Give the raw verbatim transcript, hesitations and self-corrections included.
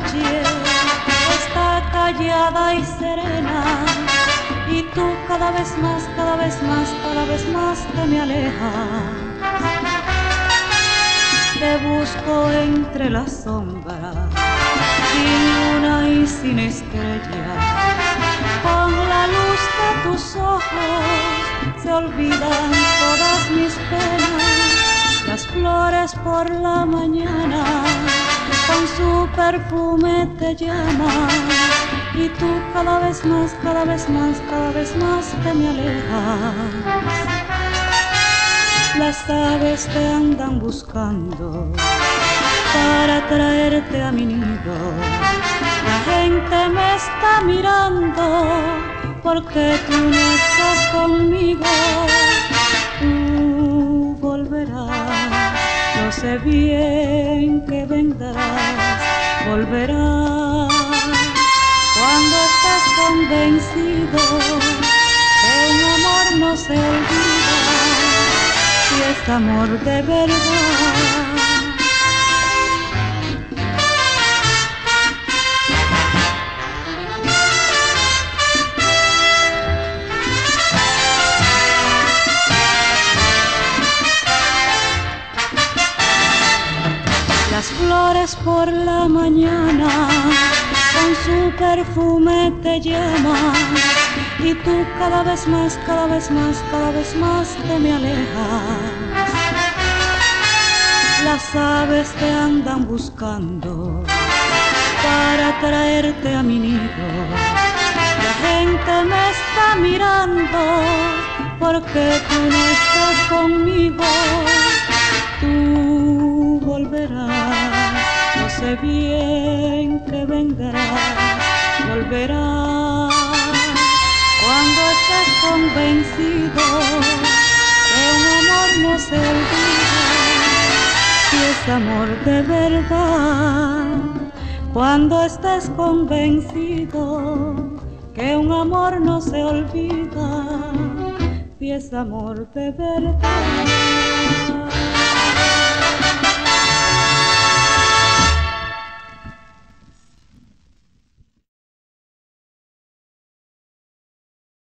noche está callada y serena, y tú cada vez más, cada vez más, cada vez más te me alejas. Te busco entre las sombras, sin luna y sin estrella. Con la luz de tus ojos se olvidan todas mis penas. Las flores por la mañana con su perfume te llaman, y tú cada vez más, cada vez más, cada vez más te me alejas. Las aves te andan buscando para traerte a mi nido. La gente me está mirando porque tú no estás conmigo. Tú volverás, yo sé bien que vendrás, volverás cuando estés convencido que un amor no se olvida, si es amor de verdad. Las flores por la mañana con su perfume te llaman, y tú cada vez más, cada vez más, cada vez más te me alejas. Las aves te andan buscando para traerte a mi nido. La gente me está mirando porque tú no estás conmigo. Tú volverás, yo sé bien que vendrás, volverás cuando estés convencido que un amor no se olvida, si es amor de verdad. Cuando estés convencido que un amor no se olvida, si es amor de verdad.